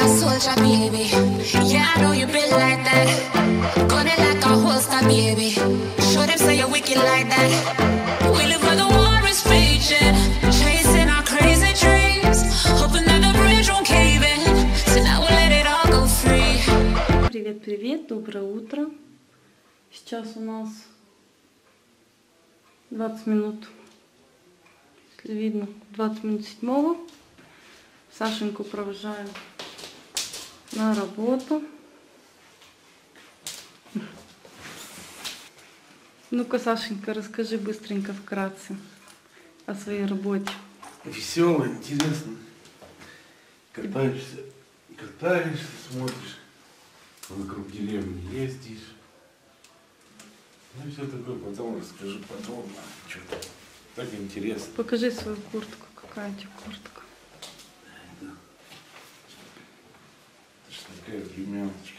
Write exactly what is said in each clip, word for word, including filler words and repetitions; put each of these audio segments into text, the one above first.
a soldier, baby. Yeah, I know you been like that. Gun it like a holster, baby. Show them say you're wicked like that. We live where the war is raging, chasing our crazy dreams, hoping that the bridge won't cave in. So now we'll let it all go free. Привет, привет, доброе утро. Сейчас у нас двадцать минут, если видно, двадцать минут седьмого. Сашеньку провожаем на работу. Ну-ка, Сашенька, расскажи быстренько, вкратце о своей работе. Весело, интересно. Катаешься, катаешься, смотришь, вокруг деревни ездишь. Ну и все такое, потом расскажу подробно. Что-то так интересно. Покажи свою куртку, какая у тебя куртка. Да. Это ж такая временочка.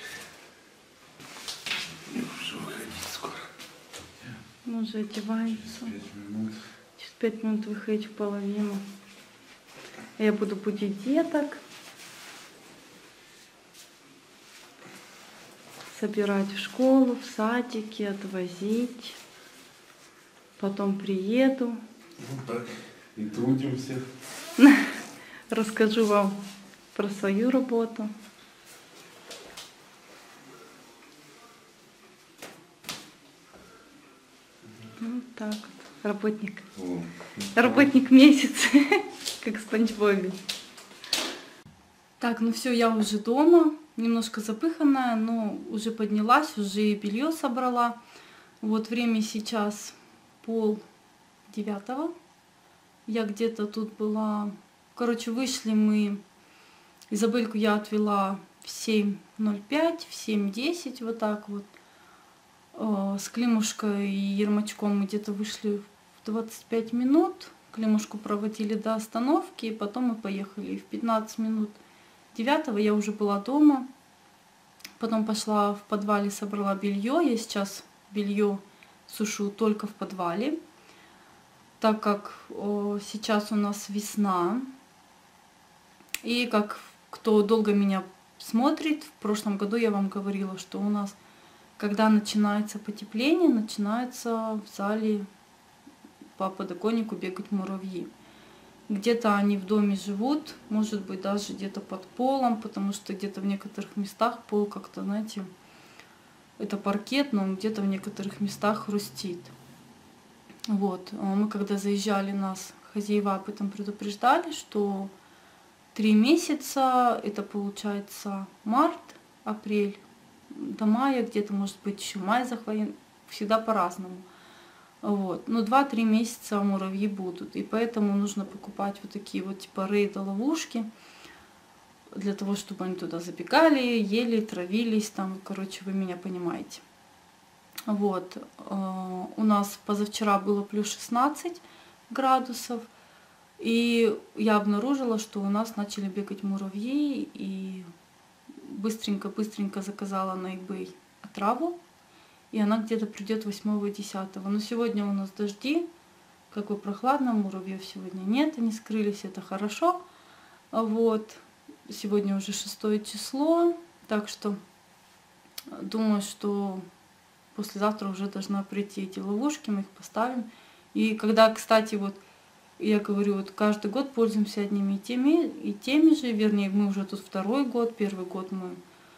Мне уже выходить скоро. Мы уже одеваемся. Через пять минут. Через пять минут выходить в половину. Я буду будить деток. Собирать в школу, в садике, отвозить. Потом приеду. Ну так, и трудимся. Расскажу вам про свою работу. Вот так вот. Работник. О, Работник месяца, как Спанч Боби. Так, ну все, я уже дома. Немножко запыханная, но уже поднялась, уже белье собрала. Вот время сейчас пол девятого. Я где-то тут была. Короче, вышли мы. Изабельку я отвела в семь ноль пять, в семь десять, вот так вот. С Климушкой и Ермачком мы где-то вышли в двадцать пять минут. Климушку проводили до остановки, и потом мы поехали. И в пятнадцать минут девятого я уже была дома. Потом пошла в подвале, собрала белье. Я сейчас белье сушу только в подвале, так как о, сейчас у нас весна. И как кто долго меня смотрит, в прошлом году я вам говорила, что у нас, когда начинается потепление, начинается в зале по подоконнику бегать муравьи. Где-то они в доме живут, может быть, даже где-то под полом, потому что где-то в некоторых местах пол как-то, знаете, это паркет, но он где-то в некоторых местах хрустит. Вот. Мы когда заезжали, нас хозяева об этом предупреждали, что три месяца, это получается март, апрель, до мая, где-то, может быть, еще май захватит, всегда по-разному. Вот. Но два-три месяца муравьи будут. И поэтому нужно покупать вот такие вот типа рейда-ловушки, для того, чтобы они туда забегали, ели, травились, там, короче, вы меня понимаете. Вот. У нас позавчера было плюс шестнадцать градусов, и я обнаружила, что у нас начали бегать муравьи, и быстренько-быстренько заказала на eBay отраву. И она где-то придет восьмого-десятого. Но сегодня у нас дожди, как бы прохладно, муравьев сегодня нет, они скрылись, это хорошо. Вот. Сегодня уже шестое число, так что думаю, что послезавтра уже должна прийти эти ловушки, мы их поставим. И когда, кстати, вот я говорю, вот каждый год пользуемся одними и теми, и теми же, вернее, мы уже тут второй год, первый год мы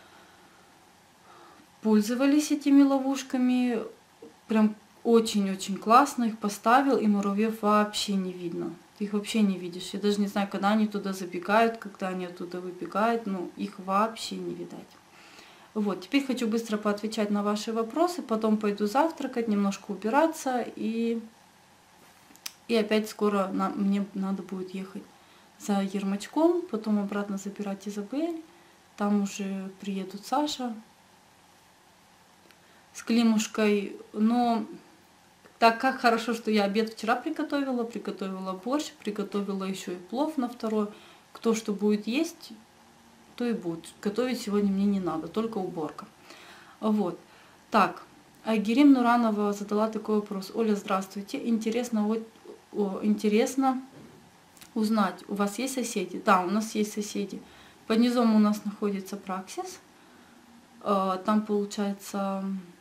пользовались этими ловушками, прям очень-очень классно их поставил, и муравьев вообще не видно. Ты их вообще не видишь. Я даже не знаю, когда они туда забегают, когда они оттуда выбегают, но их вообще не видать. Вот, теперь хочу быстро поотвечать на ваши вопросы, потом пойду завтракать, немножко убираться, и, и опять скоро на, мне надо будет ехать за Ермачком, потом обратно забирать Изабель, там уже приедут Саша с Климушкой, но так как хорошо, что я обед вчера приготовила, приготовила борщ, приготовила еще и плов на второй. Кто что будет есть, то и будет. Готовить сегодня мне не надо, только уборка. Вот. Так, Айгерим Нуранова задала такой вопрос. Оля, здравствуйте. Интересно, вот, о, интересно узнать, у вас есть соседи? Да, у нас есть соседи. Под низом у нас находится Праксис. Там получается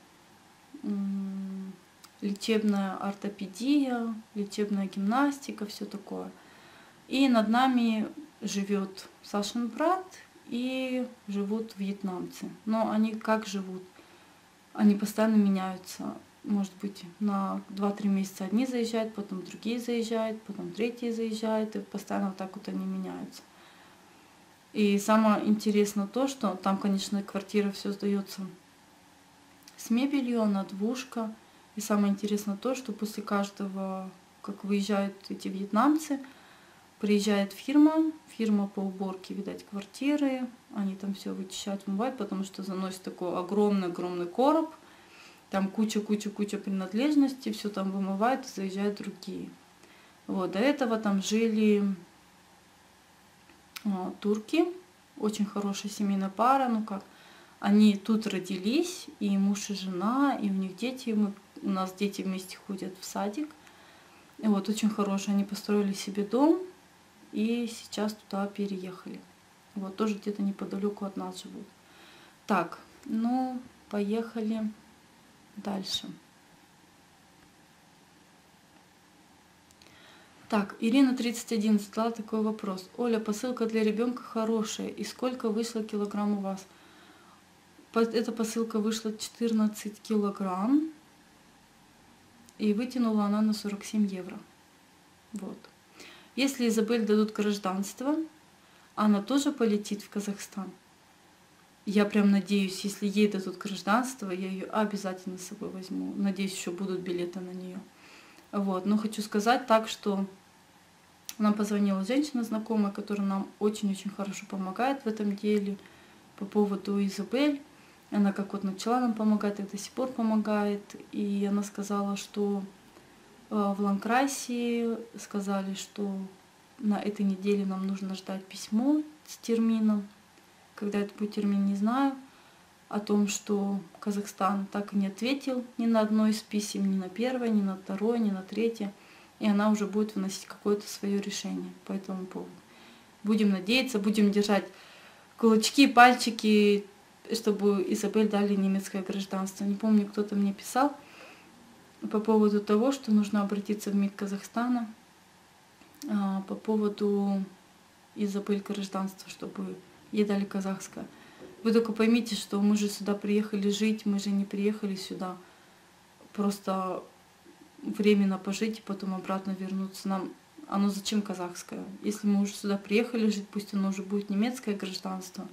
лечебная ортопедия, лечебная гимнастика, все такое. И над нами живет Сашин брат и живут вьетнамцы. Но они как живут? Они постоянно меняются. Может быть, на два-три месяца одни заезжают, потом другие заезжают, потом третьи заезжают, и постоянно вот так вот они меняются. И самое интересное то, что там, конечно, квартира все сдается с мебелью, она двушка. И самое интересное то, что после каждого, как выезжают эти вьетнамцы, приезжает фирма, фирма по уборке, видать, квартиры, они там все вычищают, вымывают, потому что заносят такой огромный-огромный короб, там куча-куча-куча принадлежностей, все там вымывают и заезжают другие. Вот, до этого там жили а, турки, очень хорошая семейная пара, ну как, они тут родились, и муж и жена, и у них дети, мы, у нас дети вместе ходят в садик. И вот очень хорошие, они построили себе дом, и сейчас туда переехали. Вот тоже где-то неподалеку от нас живут. Так, ну, поехали дальше. Так, Ирина тридцать один задала такой вопрос. Оля, посылка для ребенка хорошая. И сколько вышло килограмм у вас? Эта посылка вышла четырнадцать килограмм. И вытянула она на сорок семь евро. Вот. Если Изабель дадут гражданство, она тоже полетит в Казахстан. Я прям надеюсь, если ей дадут гражданство, я ее обязательно с собой возьму. Надеюсь, еще будут билеты на нее. Вот. Но хочу сказать так, что нам позвонила женщина знакомая, которая нам очень-очень хорошо помогает в этом деле по поводу Изабель. Она как вот начала нам помогать, и до сих пор помогает. И она сказала, что в Ланкрайсе сказали, что на этой неделе нам нужно ждать письмо с термином. Когда это будет термин, не знаю. О том, что Казахстан так и не ответил ни на одно из писем, ни на первое, ни на второе, ни на третье. И она уже будет выносить какое-то свое решение по этому поводу. Будем надеяться, будем держать кулачки, пальчики, чтобы Изабель дали немецкое гражданство. Не помню, кто-то мне писал по поводу того, что нужно обратиться в МИД Казахстана по поводу Изабель гражданства, чтобы ей дали казахское. Вы только поймите, что мы же сюда приехали жить, мы же не приехали сюда просто временно пожить и потом обратно вернуться. Нам оно зачем казахское? Если мы уже сюда приехали жить, пусть оно уже будет немецкое гражданство.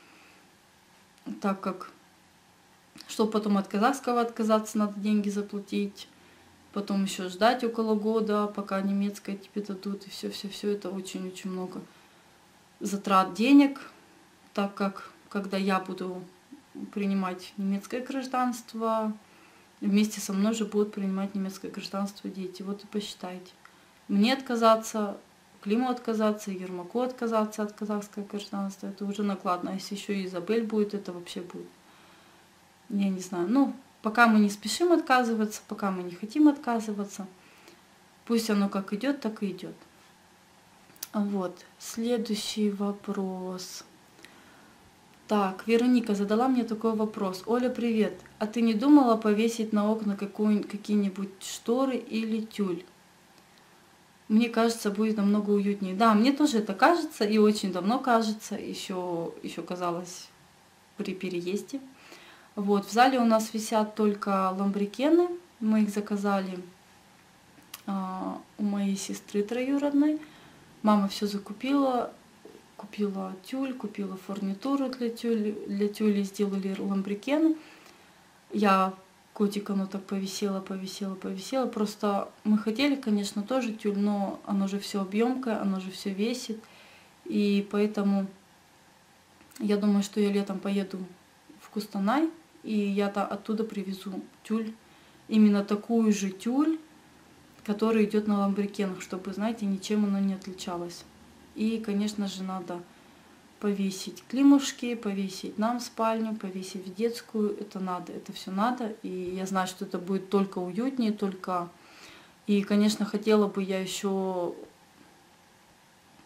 Так как, чтобы потом от казахского отказаться, надо деньги заплатить, потом еще ждать около года, пока немецкое тебе дадут, и все-все-все, это очень-очень много затрат денег, так как, когда я буду принимать немецкое гражданство, вместе со мной же будут принимать немецкое гражданство дети. Вот и посчитайте. Мне отказаться, Климу отказаться, Ермаку отказаться от казахского гражданства, это уже накладно. А если еще и Изабель будет, это вообще будет. Я не знаю. Ну, пока мы не спешим отказываться, пока мы не хотим отказываться, пусть оно как идет, так и идет. Вот. Следующий вопрос. Так, Вероника задала мне такой вопрос. Оля, привет. А ты не думала повесить на окна какие-нибудь шторы или тюль? Мне кажется, будет намного уютнее. Да, мне тоже это кажется, и очень давно кажется, еще, еще казалось при переезде. Вот, в зале у нас висят только ламбрикены. Мы их заказали а, у моей сестры троюродной. Мама все закупила. Купила тюль, купила фурнитуру для тюли, для тюли, сделали ламбрикены. Я котик, оно так повисело, повисело, повисело. Просто мы хотели, конечно, тоже тюль, но оно же все объемкое, оно же все весит. И поэтому я думаю, что я летом поеду в Кустанай, и я оттуда привезу тюль. Именно такую же тюль, которая идет на ламбрикенах, чтобы, знаете, ничем она не отличалась. И, конечно же, надо повесить климушки, повесить нам в спальню, повесить в детскую. Это надо, это все надо. И я знаю, что это будет только уютнее, только... И, конечно, хотела бы я еще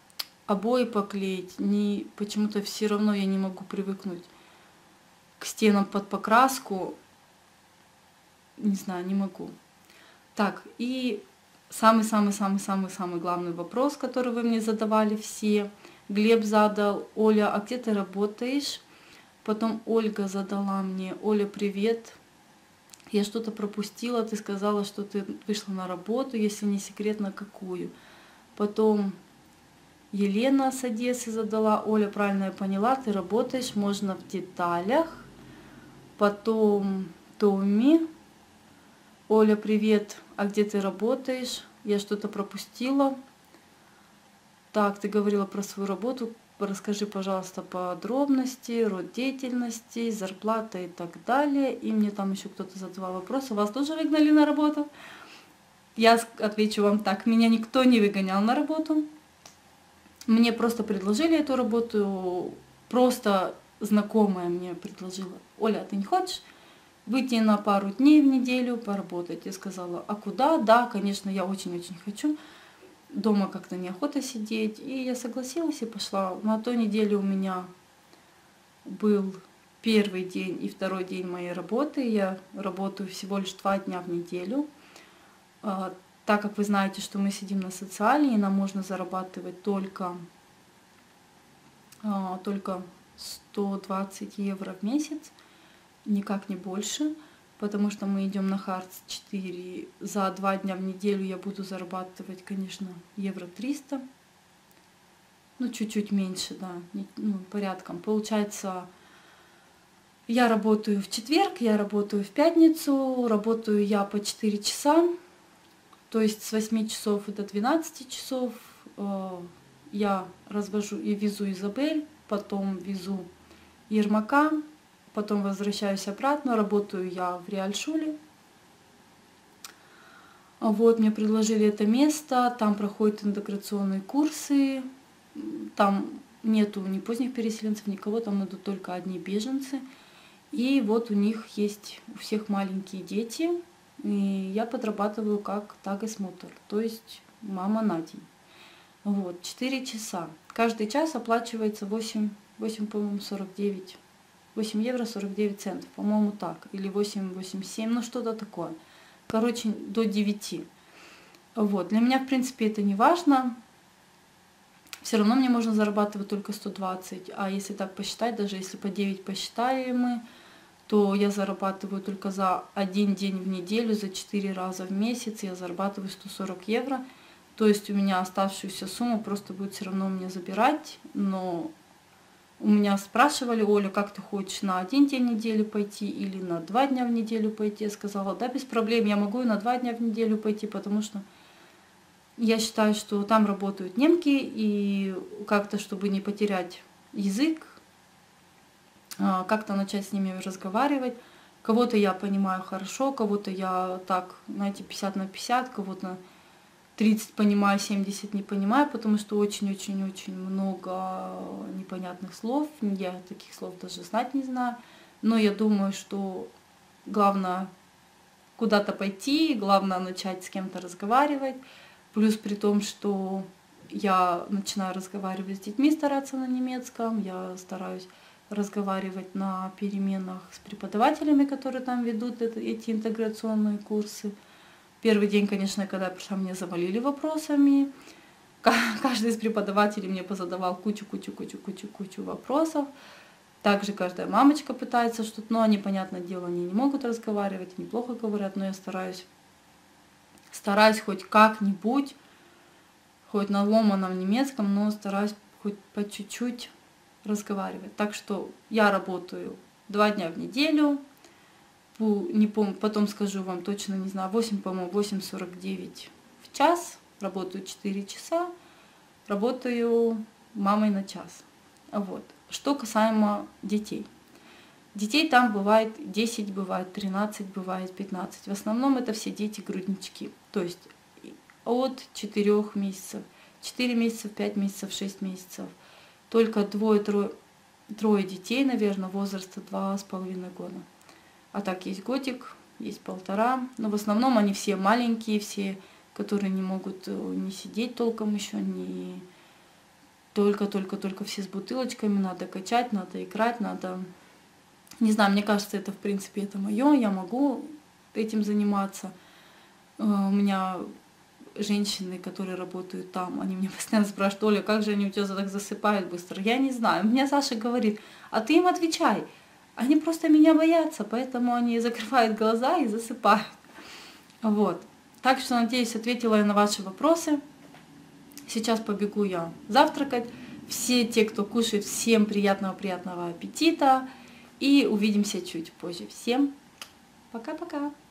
обои поклеить, ни, почему-то все равно я не могу привыкнуть к стенам под покраску. Не знаю, не могу. Так, и самый-самый-самый-самый-самый главный вопрос, который вы мне задавали все. Глеб задал: Оля, а где ты работаешь? Потом Ольга задала мне: Оля, привет. Я что-то пропустила, ты сказала, что ты вышла на работу, если не секрет, на какую. Потом Елена с Одессы задала: Оля, правильно я поняла, ты работаешь, можно в деталях. Потом Томми: Оля, привет, а где ты работаешь? Я что-то пропустила. Так, ты говорила про свою работу, расскажи, пожалуйста, подробности, род деятельности, зарплата и так далее. И мне там еще кто-то задавал вопросы: вас тоже выгнали на работу? Я отвечу вам так: меня никто не выгонял на работу. Мне просто предложили эту работу, просто знакомая мне предложила: Оля, а ты не хочешь выйти на пару дней в неделю поработать? Я сказала: а куда? Да, конечно, я очень-очень хочу. Дома как-то неохота сидеть. И я согласилась и пошла. На той неделе у меня был первый день и второй день моей работы. Я работаю всего лишь два дня в неделю. Так как вы знаете, что мы сидим на социале, и нам можно зарабатывать только, только сто двадцать евро в месяц, никак не больше, потому что мы идем на Хартс четыре. За два дня в неделю я буду зарабатывать, конечно, евро триста, ну чуть-чуть меньше, да, ну, порядком. Получается, я работаю в четверг, я работаю в пятницу, работаю я по четыре часа. То есть с восьми часов до двенадцати часов э, я развожу и везу Изабель, потом везу Ермака, потом возвращаюсь обратно, работаю я в Реальшуле. Вот, мне предложили это место, там проходят интеграционные курсы, там нету ни поздних переселенцев, никого, там идут только одни беженцы. И вот у них есть у всех маленькие дети. И я подрабатываю как тагосмотр, то есть мама на день. Вот, четыре часа. Каждый час оплачивается восемь, восемь, по-моему, сорок девять, восемь евро сорок девять центов, по-моему, так. Или восемь, восемь, семь, ну что-то такое. Короче, до девяти. Вот, для меня, в принципе, это не важно. Все равно мне можно зарабатывать только сто двадцать. А если так посчитать, даже если по девять посчитаем мы, то я зарабатываю только за один день в неделю, за четыре раза в месяц я зарабатываю сто сорок евро. То есть у меня оставшуюся сумму просто будет все равно мне забирать. Но у меня спрашивали: Оля, как ты хочешь, на один день в неделю пойти или на два дня в неделю пойти? Я сказала: да, без проблем, я могу и на два дня в неделю пойти, потому что я считаю, что там работают немки, и как-то, чтобы не потерять язык, как-то начать с ними разговаривать. Кого-то я понимаю хорошо, кого-то я так, знаете, пятьдесят на пятьдесят, кого-то тридцать понимаю, семьдесят не понимаю, потому что очень-очень-очень много непонятных слов. Я таких слов даже знать не знаю. Но я думаю, что главное куда-то пойти, главное начать с кем-то разговаривать. Плюс при том, что я начинаю разговаривать с детьми, стараться на немецком, я стараюсь разговаривать на переменах с преподавателями, которые там ведут это, эти интеграционные курсы. Первый день, конечно, когда я пришла, меня завалили вопросами. Каждый из преподавателей мне позадавал кучу-кучу-кучу-кучу-кучу вопросов. Также каждая мамочка пытается что-то, но они, понятное дело, они не могут разговаривать, неплохо говорят, но я стараюсь, стараюсь хоть как-нибудь, хоть на ломаном немецком, но стараюсь хоть по чуть-чуть разговаривать. Так что я работаю два дня в неделю, не помню, потом скажу вам точно, не знаю, восемь, по-моему, восемь сорок девять в час, работаю четыре часа, работаю мамой на час. Вот. Что касаемо детей. Детей там бывает десять, бывает тринадцать, бывает пятнадцать. В основном это все дети-груднички. То есть от четырёх месяцев, четыре месяца, пять месяцев, шесть месяцев. Только двое-трое трое детей, наверное, возраста два с половиной года. А так есть годик, есть полтора. Но в основном они все маленькие, все, которые не могут не сидеть толком еще, не, только-только-только все с бутылочками, надо качать, надо играть, надо... Не знаю, мне кажется, это в принципе это мое, я могу этим заниматься. У меня женщины, которые работают там, они меня постоянно спрашивают: Оля, как же они у тебя так засыпают быстро? Я не знаю. Мне Саша говорит: а ты им отвечай. Они просто меня боятся, поэтому они закрывают глаза и засыпают. Вот. Так что, надеюсь, ответила я на ваши вопросы. Сейчас побегу я завтракать. Все те, кто кушает, всем приятного-приятного аппетита. И увидимся чуть позже. Всем пока-пока.